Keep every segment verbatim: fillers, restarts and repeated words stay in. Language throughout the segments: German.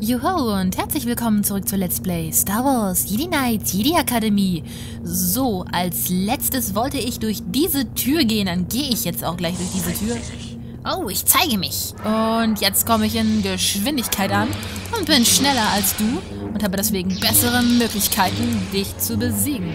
Joho und herzlich willkommen zurück zu Let's Play Star Wars Jedi Knights Jedi Akademie. So, als letztes wollte ich durch diese Tür gehen, dann gehe ich jetzt auch gleich durch diese Tür. Oh, ich zeige mich. Und jetzt komme ich in Geschwindigkeit an und bin schneller als du und habe deswegen bessere Möglichkeiten, dich zu besiegen.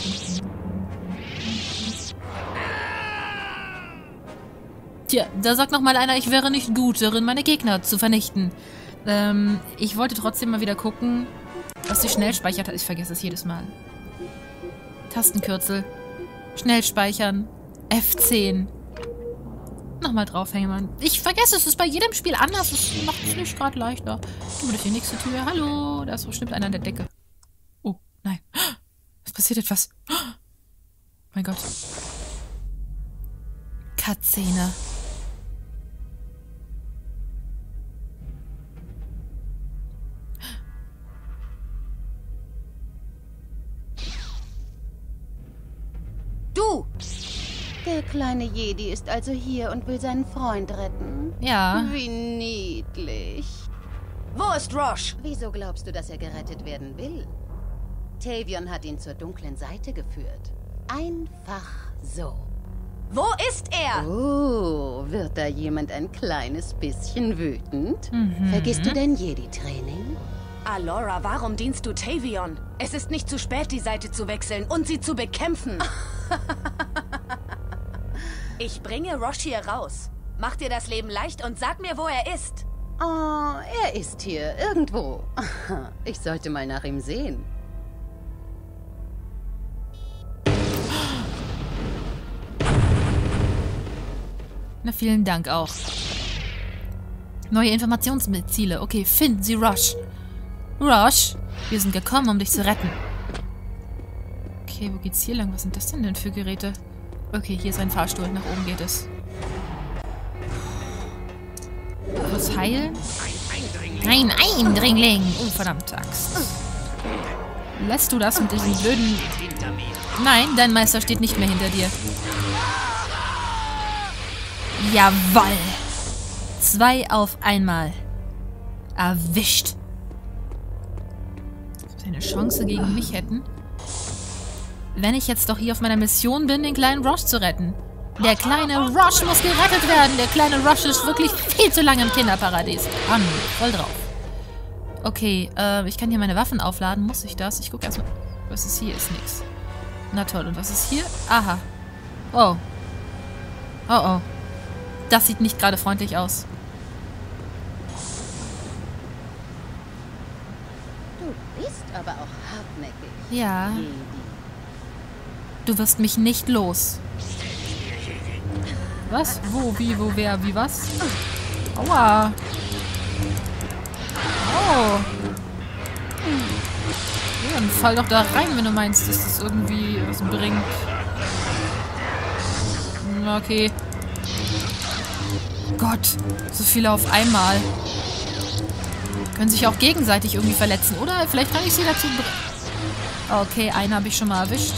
Tja, da sagt noch mal einer, ich wäre nicht gut darin, meine Gegner zu vernichten. Ähm, ich wollte trotzdem mal wieder gucken, was die Schnellspeicher... Ich vergesse es jedes Mal. Tastenkürzel. Schnell speichern. F zehn. Nochmal draufhängen, Mann. Ich vergesse es, ist bei jedem Spiel anders. Das macht es nicht gerade leichter. Gehen wir durch die nächste Tür. Hallo, da ist bestimmt einer an der Decke. Oh, nein. Es passiert etwas. Oh mein Gott. Cutscene. Du! Der kleine Jedi ist also hier und will seinen Freund retten. Ja. Wie niedlich. Wo ist Rosh? Wieso glaubst du, dass er gerettet werden will? Tavion hat ihn zur dunklen Seite geführt. Einfach so. Wo ist er? Oh, wird da jemand ein kleines bisschen wütend? Mhm. Vergisst du dein Jedi-Training? Alora, warum dienst du Tavion? Es ist nicht zu spät, die Seite zu wechseln und sie zu bekämpfen. Ich bringe Rosh hier raus. Mach dir das Leben leicht und sag mir, wo er ist. Oh, er ist hier, irgendwo. Ich sollte mal nach ihm sehen. Na, vielen Dank auch. Neue Informationsziele. Okay, finden Sie Rosh. Rosh, wir sind gekommen, um dich zu retten. Okay, wo geht's hier lang? Was sind das denn denn für Geräte? Okay, hier ist ein Fahrstuhl. Nach oben geht es. Was heilen? Ein Eindringling! Oh, verdammte Axt. Lässt du das mit diesem blöden... Nein, dein Meister steht nicht mehr hinter dir. Jawoll! Zwei auf einmal. Erwischt. Ob sie eine Chance gegen mich hätten? Wenn ich jetzt doch hier auf meiner Mission bin, den kleinen Rosh zu retten. Der kleine Rosh muss gerettet werden. Der kleine Rosh ist wirklich viel zu lange im Kinderparadies. An, voll drauf. Okay, äh, ich kann hier meine Waffen aufladen. Muss ich das? Ich gucke erstmal. Was ist hier? Ist nix. Na toll, und was ist hier? Aha. Oh. Oh, oh. Das sieht nicht gerade freundlich aus. Du bist aber auch hartnäckig. Ja. Jedi. Du wirst mich nicht los. Was? Wo? Wie? Wo? Wer? Wie? Was? Aua. Oh. Ja, dann fall doch da rein, wenn du meinst, dass das irgendwie was bringt. Okay. Gott, so viele auf einmal. Können sich auch gegenseitig irgendwie verletzen. Oder vielleicht kann ich sie dazu bringen. Okay, einen habe ich schon mal erwischt.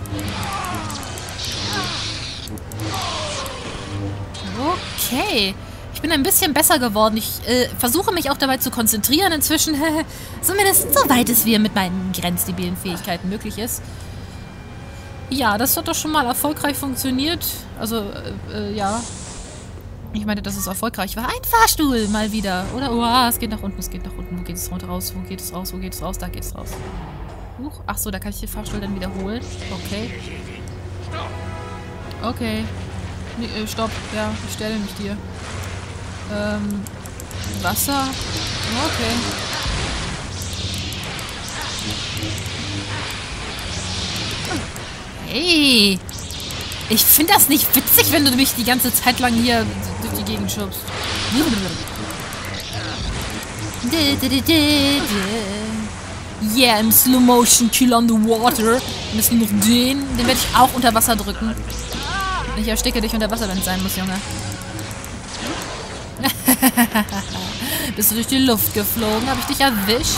Okay. Ich bin ein bisschen besser geworden. Ich äh, versuche mich auch dabei zu konzentrieren inzwischen. Zumindest soweit es mir mit meinen grenzdebilen Fähigkeiten möglich ist. Ja, das hat doch schon mal erfolgreich funktioniert. Also, äh, äh, ja. Ich meine, dass es erfolgreich war. Ein Fahrstuhl mal wieder. Oder? Oh, es geht nach unten, es geht nach unten. Wo geht es runter raus? Wo geht es raus? Wo geht es raus? Da geht es raus. Huch. Ach so, da kann ich den Fahrstuhl dann wiederholen. Okay. Okay. Nee, äh, stopp. Ja, ich stelle mich dir. Ähm, Wasser. Okay. Hey! Ich finde das nicht witzig, wenn du mich die ganze Zeit lang hier durch die Gegend schubst. Yeah, im Slow Motion Kill on the Water. Und das noch den, den werde ich auch unter Wasser drücken. Ich ersticke dich unter Wasser, wenn es sein muss, Junge. Bist du durch die Luft geflogen? Habe ich dich erwischt?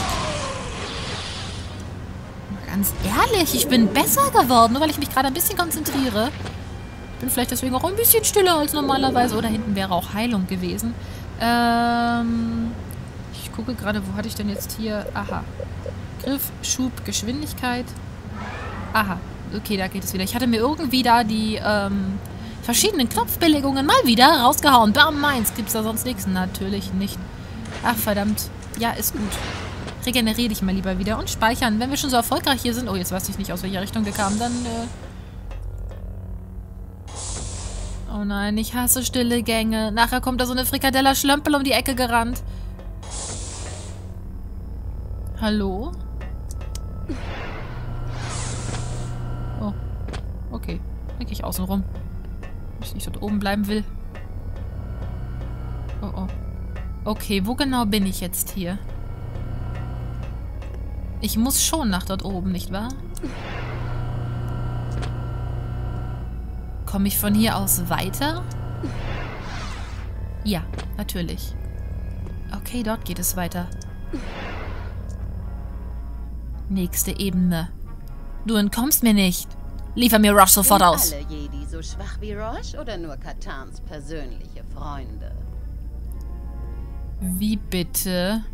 Ganz ehrlich, ich bin besser geworden, nur weil ich mich gerade ein bisschen konzentriere. Ich bin vielleicht deswegen auch ein bisschen stiller als normalerweise. Oder hinten wäre auch Heilung gewesen. Ähm, ich Ich gucke gerade, wo hatte ich denn jetzt hier... Aha. Griff, Schub, Geschwindigkeit. Aha. Okay, da geht es wieder. Ich hatte mir irgendwie da die ähm, verschiedenen Knopfbelegungen mal wieder rausgehauen. Bam, meins. Gibt's da sonst nichts? Natürlich nicht. Ach, verdammt. Ja, ist gut. Regeneriere dich mal lieber wieder und speichern. Wenn wir schon so erfolgreich hier sind... Oh, jetzt weiß ich nicht, aus welcher Richtung wir kamen. Dann, äh... Oh nein, ich hasse stille Gänge. Nachher kommt da so eine Frikadella-Schlömpel um die Ecke gerannt. Hallo? Oh. Okay. Dann gehe ich außen rum. Wenn ich nicht dort oben bleiben will. Oh, oh. Okay, wo genau bin ich jetzt hier? Ich muss schon nach dort oben, nicht wahr? Komme ich von hier aus weiter? Ja, natürlich. Okay, dort geht es weiter. Nächste Ebene. Du entkommst mir nicht. Liefer mir Rosh sofort Sind aus. alle Jedi so schwach wie Rosh oder nur Katans persönliche Freunde? Wie bitte?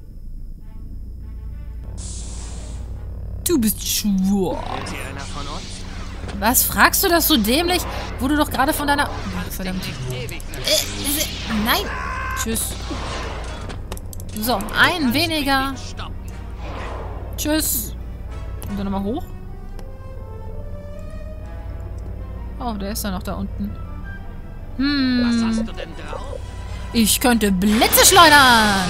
Du bist schwach. Ist hier einer von uns? Was fragst du das so dämlich? Wo du doch gerade von deiner... Ach, verdammt. Äh, äh, nein. Tschüss. So, ein weniger. Tschüss. Und dann nochmal hoch. Oh, der ist ja noch da unten. Hm. Was hast du denn drauf? Ich könnte Blitze schleudern.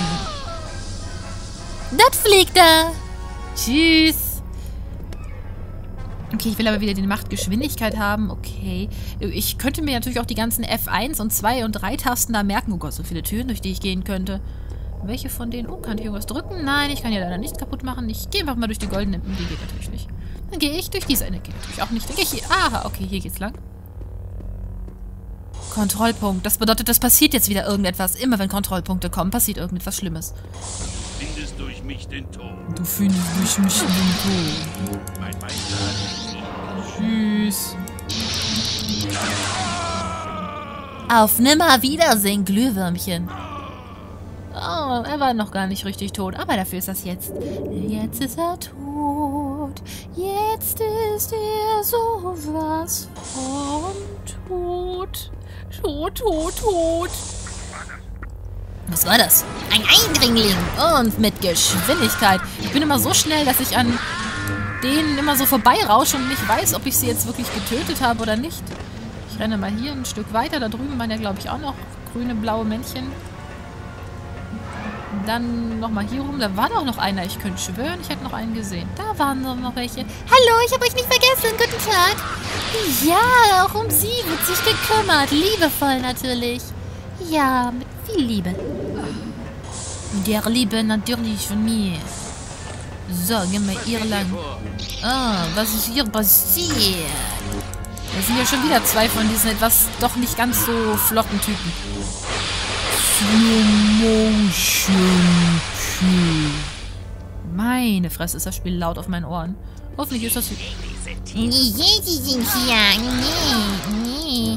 Das fliegt er. Tschüss. Okay, ich will aber wieder die Machtgeschwindigkeit haben. Okay. Ich könnte mir natürlich auch die ganzen F eins und zwei und drei Tasten da merken. Oh Gott, so viele Türen, durch die ich gehen könnte. Welche von denen? Oh, kann ich irgendwas drücken? Nein, ich kann ja leider nichts kaputt machen. Ich gehe einfach mal durch die goldene... Die geht natürlich nicht. Dann gehe ich durch diese eine. Geht natürlich auch nicht. Dann gehe ich hier... Aha, okay, hier geht's lang. Kontrollpunkt. Das bedeutet, das passiert jetzt wieder irgendetwas. Immer wenn Kontrollpunkte kommen, passiert irgendetwas Schlimmes. Du findest durch mich den Tod. Du findest durch mich den Tod. Mein Meister. Tschüss. Auf Nimmerwiedersehen, Glühwürmchen. Oh, er war noch gar nicht richtig tot. Aber dafür ist das jetzt. Jetzt ist er tot. Jetzt ist er sowas von tot. Tot, tot, tot. Was war das? Ein Eindringling. Und mit Geschwindigkeit. Ich bin immer so schnell, dass ich an denen immer so vorbeirausche und nicht weiß, ob ich sie jetzt wirklich getötet habe oder nicht. Ich renne mal hier ein Stück weiter. Da drüben waren ja, glaube ich, auch noch grüne, blaue Männchen. Dann nochmal hier rum. Da war doch noch einer. Ich könnte schwören, ich hätte noch einen gesehen. Da waren doch noch welche. Hallo, ich habe euch nicht vergessen. Guten Tag. Ja, auch um sie wird sich gekümmert. Liebevoll natürlich. Ja, mit viel Liebe. Der Liebe natürlich von mir. So, gehen wir hier lang. Ah, was ist hier passiert? Da sind ja schon wieder zwei von diesen etwas doch nicht ganz so flotten Typen. Slow Motion. Meine Fresse, ist das Spiel laut auf meinen Ohren. Hoffentlich ist das... Die sind hier. Nee, nee.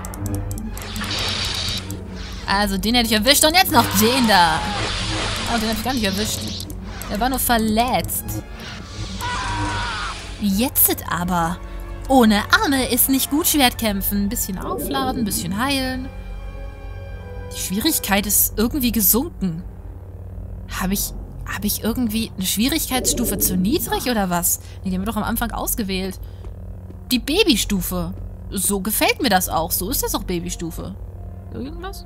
Also, den hätte ich erwischt und jetzt noch den da. Oh, den hätte ich gar nicht erwischt. Er war nur verletzt. Jetzt aber. Ohne Arme ist nicht gut Schwertkämpfen. Ein bisschen aufladen, ein bisschen heilen. Die Schwierigkeit ist irgendwie gesunken. Habe ich, habe ich irgendwie eine Schwierigkeitsstufe zu niedrig oder was? Nee, die haben wir doch am Anfang ausgewählt. Die Babystufe. So gefällt mir das auch. So ist das auch Babystufe. Irgendwas?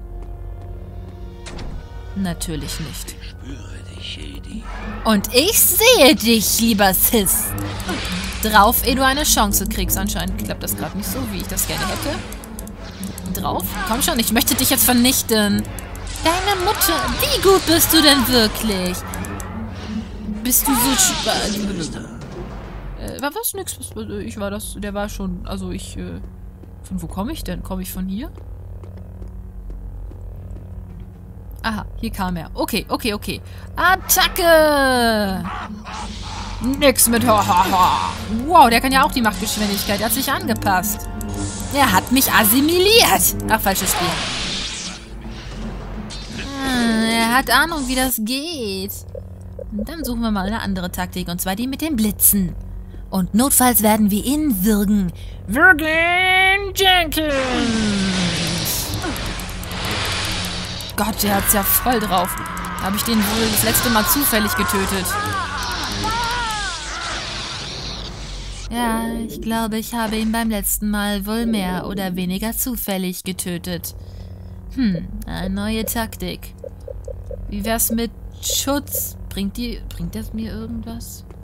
Natürlich nicht. Ich spüre dich, Jedi. Und ich sehe dich, lieber Sis. Drauf, ehe du eine Chance kriegst. Anscheinend klappt das gerade nicht so, wie ich das gerne hätte. Drauf? Komm schon, ich möchte dich jetzt vernichten. Deine Mutter, wie gut bist du denn wirklich? Bist du so... Äh, war was? Nix. Ich war das... Der war schon... Also ich... Äh, von wo komme ich denn? Komme ich von hier? Aha, hier kam er. Okay, okay, okay. Attacke! Nix mit Hahaha. Wow, der kann ja auch die Machtgeschwindigkeit. Er hat sich angepasst. Er hat mich assimiliert. Ach, falsches Spiel. Er hat Ahnung, wie das geht. Und dann suchen wir mal eine andere Taktik, und zwar die mit den Blitzen. Und notfalls werden wir ihn würgen. Würgen Jenkins! Gott, der hat's ja voll drauf. Da habe ich den wohl das letzte Mal zufällig getötet. Ja, ich glaube, ich habe ihn beim letzten Mal wohl mehr oder weniger zufällig getötet. Hm, eine neue Taktik. Wie wär's mit Schutz? Bringt die, bringt das mir irgendwas?